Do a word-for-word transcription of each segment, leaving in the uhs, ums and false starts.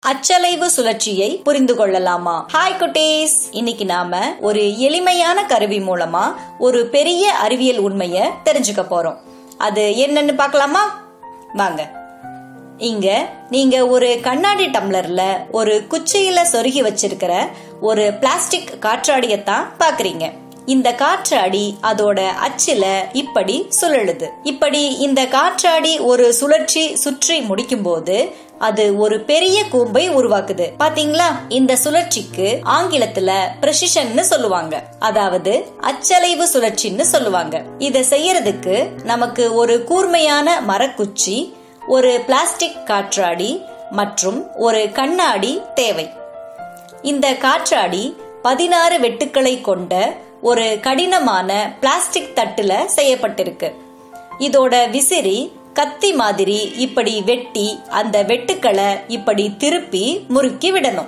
அச்சலைவு சுழற்சியை புரிந்து கொள்ளலாமா? ஹாய் குட்டீஸ், இன்னைக்கு நாம ஒரு எளிமையான கருவி மூலமா ஒரு பெரிய அறிவியல் உண்மையை தெரிஞ்சுக்க போறோம். அது என்னன்னு பார்க்கலாமா? வாங்க. இங்க நீங்க ஒரு கண்ணாடி டம்ளர்ல ஒரு குச்சியில சொருகி வச்சிருக்கிற ஒரு பிளாஸ்டிக் காற்றாடியத்தான் பாக்குறீங்க. இந்த காற்றாடி அதோட அச்சில இப்படி சுழலுது. இப்படி இந்த காற்றாடி ஒரு சுழற்சி சுற்றி முடிக்கும் போது அது ஒரு பெரிய கூம்பை உருவாக்குது. பாத்தீங்களா? இந்த சுழற்சிக்கு ஆங்கிலத்துல பிரெசிஷன் சொல்லுவாங்க, அதாவது அச்சலைவு சுழற்சின்னு சொல்லுவாங்க. இத செய்யறதுக்கு நமக்கு ஒரு கூர்மையான மரக்குச்சி, ஒரு பிளாஸ்டிக் காற்றாடி மற்றும் ஒரு கண்ணாடி தேவை. இந்த காற்றாடி பதினாறு வெட்டுக்களை கொண்ட ஒரு கடினமான பிளாஸ்டிக் தட்டுல செய்யப்பட்டிருக்கு. இதோட விசிறி கத்தி மாதிரி இப்படி வெட்டி அந்த வெட்டுக்களை இப்படி திருப்பி முறுக்கி விடணும்.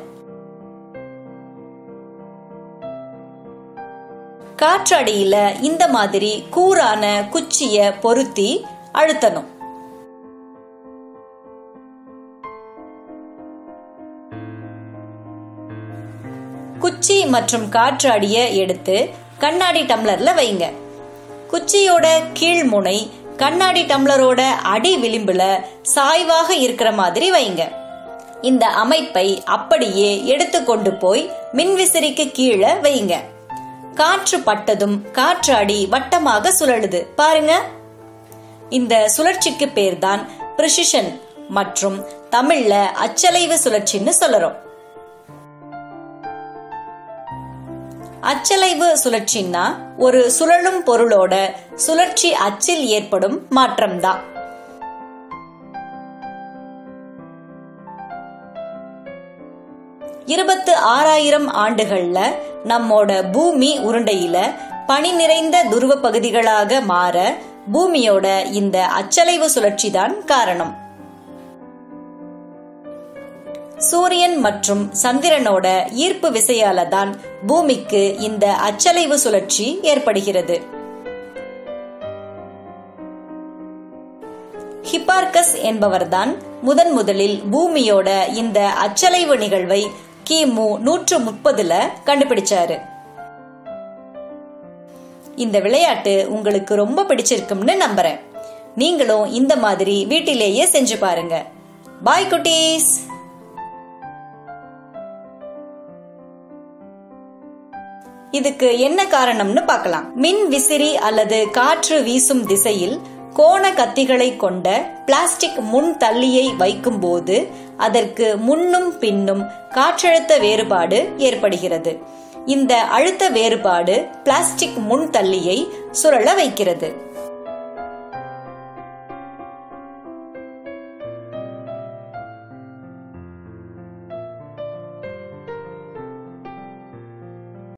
காற்றாடியில இந்த மாதிரி கூரான குச்சிய பொருத்தி அழுத்தணும். குச்சி மற்றும் காற்றாடிய எடுத்து கண்ணாடி டம்ளர்ல வைங்க. குச்சியோட கீழ் முனை கண்ணாடி டம்ளரோட அடி விளிம்புல சாய்வாக இருக்கிற மாதிரி வைங்க. இந்த அமைப்பை அப்படியே எடுத்து கொண்டு போய் மின்விசிறிக்கு கீழே வைங்க. காற்று பட்டதும் காற்றாடி வட்டமாக சுழலுது பாருங்க. இந்த சுழற்சிக்கு பேர் தான் பிரெசிஷன் மற்றும் தமிழ்ல அச்சலைவு சுழற்சின்னு சொல்றோம். அச்சலைவு சுழற்சின்னா ஒரு சுழலும் பொருளோட சுழற்சி அச்சில் ஏற்படும் மாற்றம்தான். இருபத்து ஆறாயிரம் ஆண்டுகள்ல நம்மோட பூமி உருண்டையில பனி நிறைந்த துருவ பகுதிகளாக மாற பூமியோட இந்த அச்சலைவு சுழற்சி தான் காரணம். சூரியன் மற்றும் சந்திரனோட ஈர்ப்பு விசையால தான் பூமிக்கு இந்த அச்சலைவு சுழற்சி ஏற்படுகிறது. ஹிப்பார்கஸ் என்பவர்தான் முதன் முதலில் பூமியோட இந்த அச்சலைவு நிகழ்வை கிமு நூற்று முப்பதுல கண்டுபிடிச்சாரு. இந்த விளையாட்டு உங்களுக்கு ரொம்ப பிடிச்சிருக்கும்னு நம்புறேன். நீங்களும் இந்த மாதிரி வீட்டிலேயே செஞ்சு பாருங்க. பாய் குட்டீஸ். இதுக்கு என்ன காரணம்னு பார்க்கலாம். மின் விசிறி அல்லது காற்று வீசும் திசையில் கோண கத்திகளை கொண்ட பிளாஸ்டிக் முன் தள்ளியை வைக்கும் போது அதற்கு முன்னும் பின்னும் காற்றழுத்த வேறுபாடு ஏற்படுகிறது. இந்த அழுத்த வேறுபாடு பிளாஸ்டிக் முன் தள்ளியை சுழல வைக்கிறது.